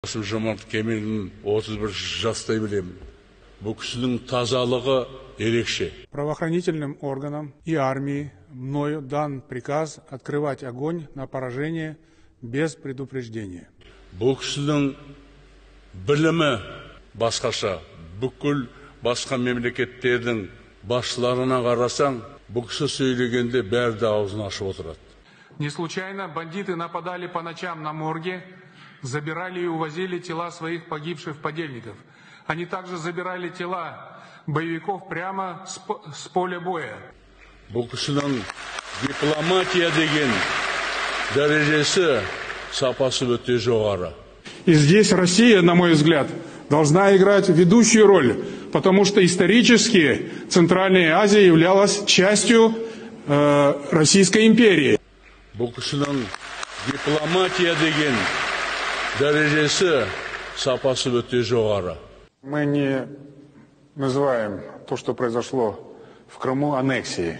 Қасым-Жомарт Кемелдің 31 жастай білемін. Бұл кісінің тазалығы ерекше. Правоохранительным органам и армии мною дан приказ открывать огонь на поражение без предупреждения. Бұл кісінің білімі басқаша. Бүкіл басқа мемлекеттердің басшыларына қарасаң, бұл кісі сөйлегенде бәрі де аузын ашып отырады. Не случайно бандиты нападали по ночам на морге, забирали и увозили тела своих погибших подельников. Они также забирали тела боевиков прямо с поля боя. Бұл кісінің дипломатия деген дәрежесі сапасы өте жоғары. И здесь Россия, на мой взгляд, должна играть ведущую роль, потому что исторически Центральная Азия являлась частью Российской империи. Бұл кісінің дипломатия деген дәрежесі сапасы өте жоғары. Мы не называем то, что произошло в Крыму, аннексией.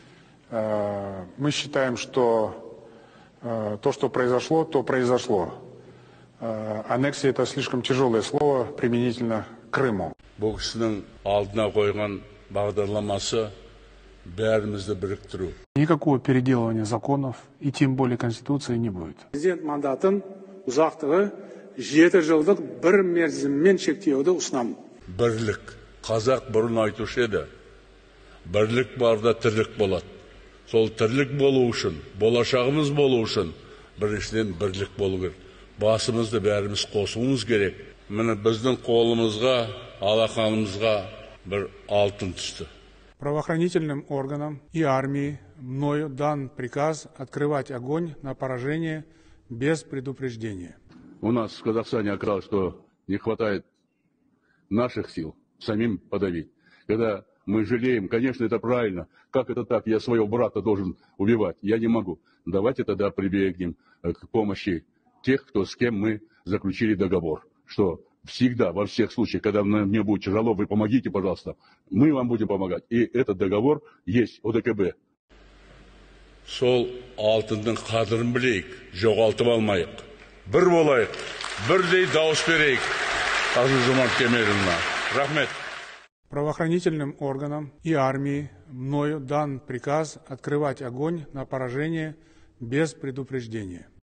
Мы считаем, что то, что произошло, то произошло. Аннексия – это слишком тяжелое слово применительно к Крыму. Бұл кісінің алдына қойған бағдарламасы бәрімізді біріктіру. Никакого переделывания законов и тем более Конституции не будет. Президент мандатын ұзақтығы 7 жылдық бір мерзіммен шектеуді ұсынамын. Бірлік. Қазақ бұрын айтушы еді. Бірлік барда тірлік болады. Сол тірлік болу үшін, болашағымыз болу үшін біріншіден бірлік болу керек. Басымызды бәріміз қосуымыз керек. Міне біздің қолымызға, алақанымызға бір алтын түсті. Правоохранительным органам и армии мною дан приказ открывать огонь на поражение без предупреждения. У нас в Казахстане оказалось, что не хватает наших сил самим подавить. Когда мы жалеем, конечно, это правильно. Как это так? Я своего брата должен убивать. Я не могу. Давайте тогда прибегнем к помощи тех, с кем мы заключили договор. Что всегда, во всех случаях, когда мне будет тяжело, вы помогите, пожалуйста. Мы вам будем помогать. И этот договор есть ОДКБ. Сол алтындың қадірін білейік, жоғалтып алмайық. Бір болайық, бірдей дауыс берейік. Қасым-Жомарт Кемелұлына. Рахмет. Правоохранительным органам и армии мною дан приказ открывать огонь на поражение без предупреждения.